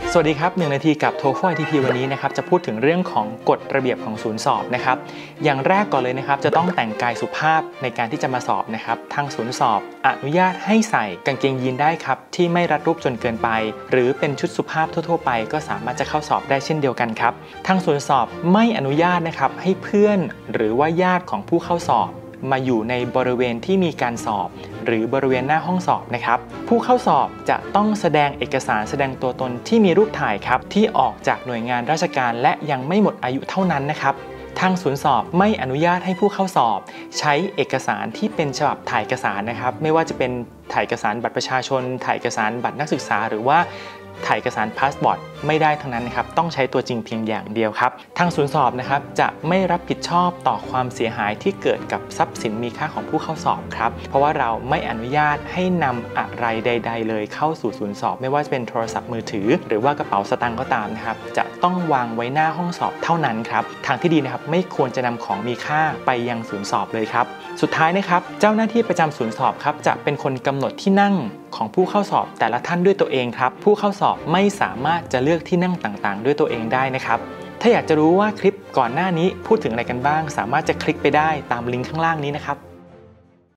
สวัสดีครับ1นาทีกับ TOEFL ITP วันนี้นะครับจะพูดถึงเรื่องของกฎระเบียบของศูนย์สอบนะครับอย่างแรกก่อนเลยนะครับจะต้องแต่งกายสุภาพในการที่จะมาสอบนะครับทางศูนย์สอบอนุญาตให้ใส่กางเกงยีนได้ครับที่ไม่รัดรูปจนเกินไปหรือเป็นชุดสุภาพทั่วๆไปก็สามารถจะเข้าสอบได้เช่นเดียวกันครับทางศูนย์สอบไม่อนุญาตนะครับให้เพื่อนหรือว่าญาติของผู้เข้าสอบมาอยู่ในบริเวณที่มีการสอบหรือบริเวณหน้าห้องสอบนะครับผู้เข้าสอบจะต้องแสดงเอกสารแสดงตัวตนที่มีรูปถ่ายครับที่ออกจากหน่วยงานราชการและยังไม่หมดอายุเท่านั้นนะครับทางศูนย์สอบไม่อนุญาตให้ผู้เข้าสอบใช้เอกสารที่เป็นฉบับถ่ายเอกสารนะครับไม่ว่าจะเป็นถ่ายเอกสารบัตรประชาชนถ่ายเอกสารบัตรนักศึกษาหรือว่าถ่ายเอกสารพาสปอร์ตไม่ได้ทั้งนั้นนะครับต้องใช้ตัวจริงเพียงอย่างเดียวครับทางศูนย์สอบนะครับจะไม่รับผิดชอบต่อความเสียหายที่เกิดกับทรัพย์สินมีค่าของผู้เข้าสอบครับเพราะว่าเราไม่อนุญาตให้นำอะไรใดๆเลยเข้าสู่ศูนย์สอบไม่ว่าจะเป็นโทรศัพท์มือถือหรือว่ากระเป๋าสตางค์ก็ตามนะครับจะต้องวางไว้หน้าห้องสอบเท่านั้นครับทางที่ดีนะครับไม่ควรจะนำของมีค่าไปยังศูนย์สอบเลยครับสุดท้ายนะครับเจ้าหน้าที่ประจำศูนย์สอบครับจะเป็นคนกำหนดที่นั่งของผู้เข้าสอบแต่ละท่านด้วยตัวเองครับผู้เข้าสอบไม่สามารถจะเลือกที่นั่งต่างๆด้วยตัวเองได้นะครับถ้าอยากจะรู้ว่าคลิปก่อนหน้านี้พูดถึงอะไรกันบ้างสามารถจะคลิกไปได้ตามลิงก์ข้างล่างนี้นะครับ